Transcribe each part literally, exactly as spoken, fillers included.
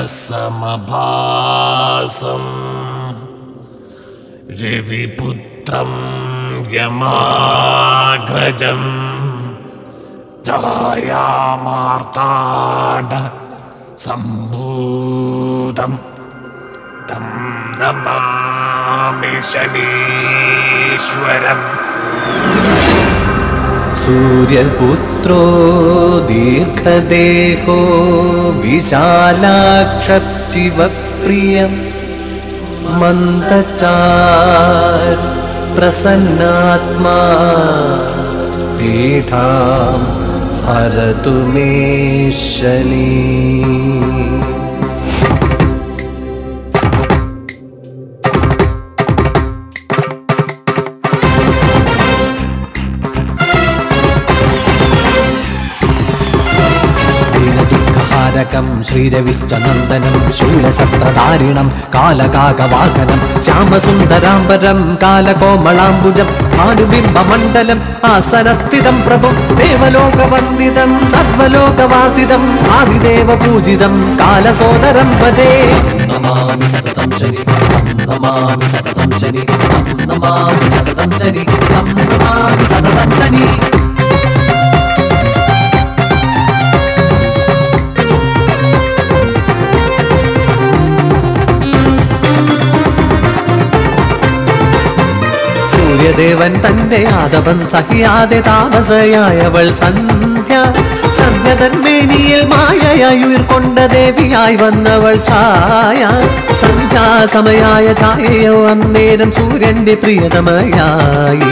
സമഭാസം രവിപുത്രം യമാഗ്രജം ഛായാമാർത്താണ്ഡ സംഭൂതം തം നമാമി ശനീശ്വരം. സൂര്യപുത്രോ ദീർഘദേഹോ വിശാലാക്ഷശിവപ്രിയം മന്ദചാർ പ്രസന്നാത്മാ പീഠാം ഹരതു മേ ശനി. ശ്രീരവിശ്ചനന്ദനം ശൂലശസ്ത്രധാരിണം കാലകാകവാഹനം ശ്യാമസുന്ദരാംബരം കാലകോമളാംബുജം ഭാനുബിംബമണ്ഡലം ആസനസ്ഥിതം പ്രഭും ദേവലോകവന്ദിതം സർവലോകവാസിതം ആദിദേവപൂജിതം കാലസോദരം ഭജേ. നമാമി സതതം ശനി നമാമി സതതം ശനി നമാമി സതതം ശനി നമാമി സതതം ശനി. സൂര്യദേവൻ തന്റെ ആദവൻ സഹിയാതെ താമസയായവൾ സന്ധ്യ. സന്ധ്യതന്മേനിയിൽ മായയായി ഉയർക്കൊണ്ട ദേവിയായി വന്നവൾ ഛായ. സന്ധ്യാസമയായ ഛായയോ അന്നേരം സൂര്യന്റെ പ്രിയതമയായി.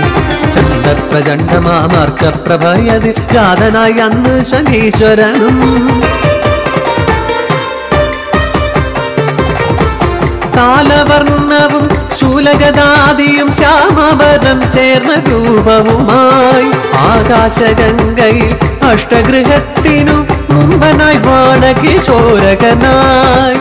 ചന്ദ്രപ്രചണ്ഡമാർക്കപ്രഭയതി ജാതനായി അന്ന് ശനീശ്വരനും. കാലവർണ്ണവും ശൂലഗദാദിയും ശ്യാമവരം ചേർന്ന രൂപവുമായി ആകാശഗംഗയിൽ അഷ്ടഗൃഹത്തിനു മുമ്പനായി വാണകിശോരകനായി.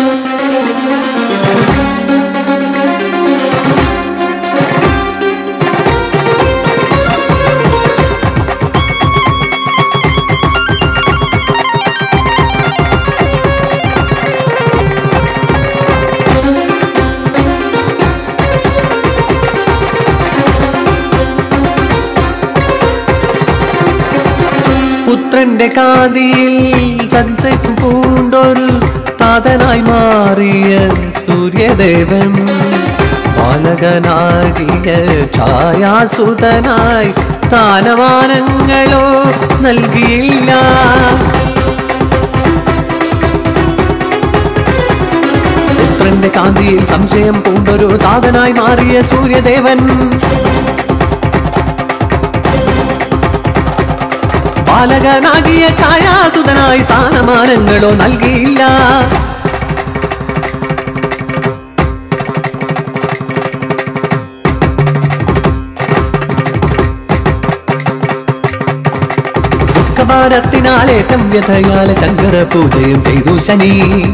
പുത്രന്റെ കാതിയിൽ സഞ്ചയം പൂണ്ടൊരു താതനായി മാറിയ സൂര്യദേവൻ ബാലകനാകിയ ഛായാസുതനായി സ്ഥാനമാനങ്ങളോ നൽകിയില്ല. പുത്രന്റെ കാന്തിയിൽ സംശയം പൂണ്ടൊരു താതനായി മാറിയ സൂര്യദേവൻ ബാലകനാകിയ ഛായാസുതനായി സ്ഥാനമാനങ്ങളോ നൽകിയില്ല. ദുഃഖഭാരത്തിനാലേറ്റം വ്യഥയാല ശങ്കര പൂജയും ചെയ്തു ശനി.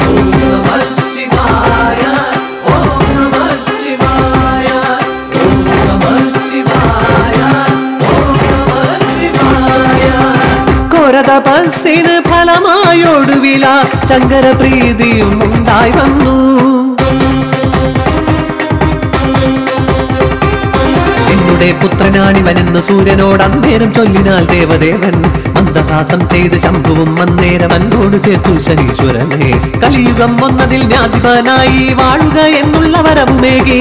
തപസ്സിന് ഫലമായൊടുവില ശങ്കര പ്രീതിയും ഉണ്ടായി വന്നു. എന്നുടെ പുത്രനാണിവനെന്ന് സൂര്യനോട് അന്നേരം ചൊല്ലിനാൽ ദേവദേവൻ മന്ദഹാസം ചെയ്ത് ശംഭുവും അന്നേരം എന്നോട് ചേർത്തു ശനീശ്വരനെ. കലിയുഗം വന്നതിൽ ജ്ഞാതിപനായി വാഴുക എന്നുള്ള വരവുമേകി.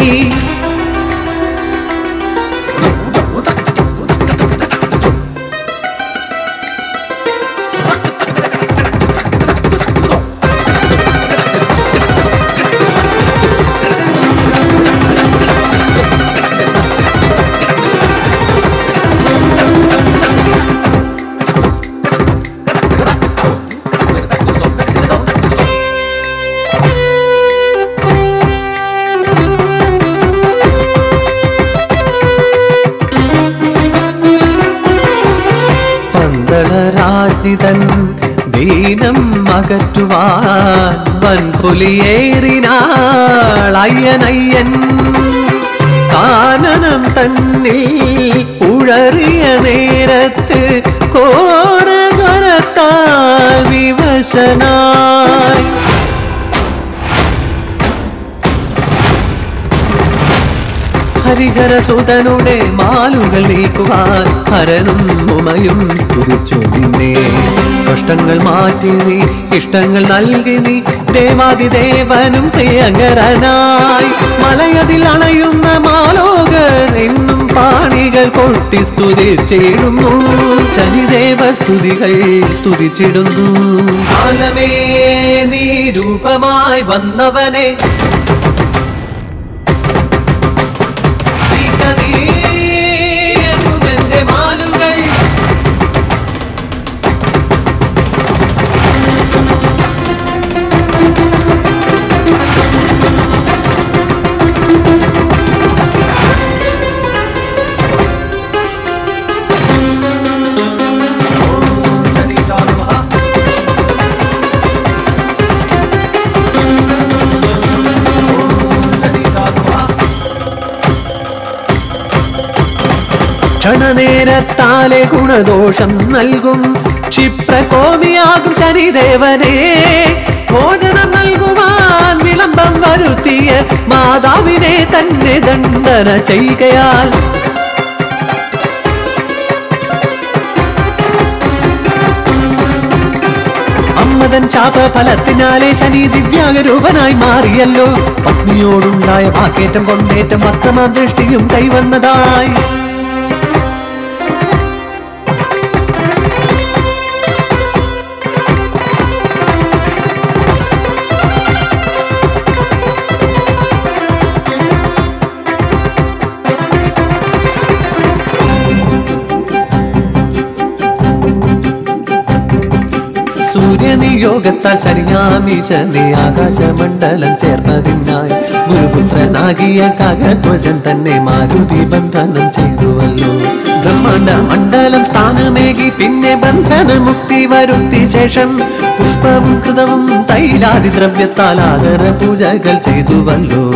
രാജ്ഞിതൻ ദീനം അകറ്റുവാൻ വൻപുലിയേറിനാൾ അയ്യനയ്യൻ. കാനനം തന്നിൽ ഉഴറിയ നേരത്ത് കോരജ്വരത്താൽ വിവശനായി ഹരിഹരസുതനുടെ മാലുകൾ നീക്കുവാൻ ഹരനും ഉമയും സ്തുതിച്ചു നിന്നെ. കഷ്ടങ്ങൾ മാറ്റി നീ ഇഷ്ടങ്ങൾ നൽകി നീ ദേവാദിദേവനും പ്രിയങ്കരനായി. മലയതിൽ അണയുന്ന മാലോകർ എന്നും പാണികൾ കൊട്ടി സ്തുതിച്ചിടുന്നു. ശനിദേവ സ്തുതികൾ സ്തുതിച്ചിടുന്നു. കാലമേ നീ രൂപമായി വന്നവനെ ക്ഷണനേരത്താലെ ഗുണദോഷം നൽകും ക്ഷിപ്രകോപിയാകും ശനിദേവനെ. ഭോജനം നൽകുവാൻ വിളംബം വരുത്തിയ മാതാവിനെ തന്നെ ദണ്ഡന ചെയ്യുകയാൽ അമ്മതൻ ശാപ ഫലത്തിനാലെ ശനി ദിവ്യാഗരൂപനായി മാറിയല്ലോ. പത്നിയോടുണ്ടായ വാക്കേറ്റം കൊണ്ടേറ്റം അക്രമ ദൃഷ്ടിയും കൈവന്നതായി. സൂര്യനിയോഗത്താൽ ശനിയാമീശനെ ആകാശമണ്ഡലം ചേർന്നതിനായി ഗുരുപുത്രനാകിയ കാകധ്വജൻ തന്നെ മാരുതി ബന്ധനം ചെയ്തുവല്ലോ. ബ്രഹ്മാണ്ഡ മണ്ഡലം സ്ഥാനമേകി പിന്നെ ബന്ധന മുക്തി വരുത്തി ശേഷം പുഷ്പവും കൃതവും തൈലാദി ദ്രവ്യത്താൽ ആദര പൂജകൾ ചെയ്തുവല്ലോ.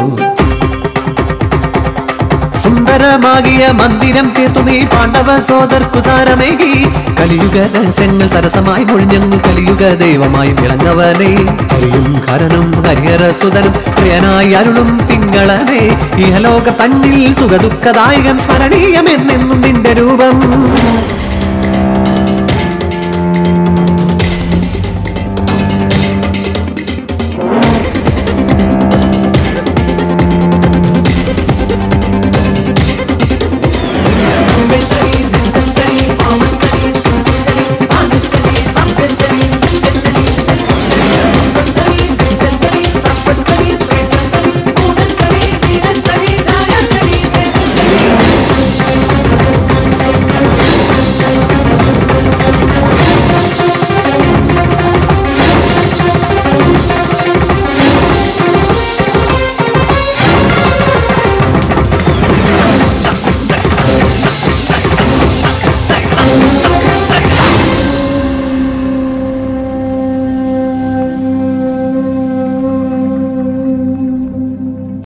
സുന്ദരമാകിയ മന്ദിരം തീർത്തു നീ പാണ്ഡവ സോദർക്കു സാരമേകി. കലിയുഗ രഹസ്യങ്ങൾ സരസമായി മൊഴിഞ്ഞു കലിയുഗ ദൈവമായി വിളങ്ങവനെ. ഹരിയും ഹരനും ഹരിഹരസുതനും പ്രിയനായി അരുളും പിങ്ങളനെ. ഇഹലോക തന്നിൽ സുഖദുഃഖദായകം സ്മരണീയമെന്നെന്നും നിന്റെ രൂപം.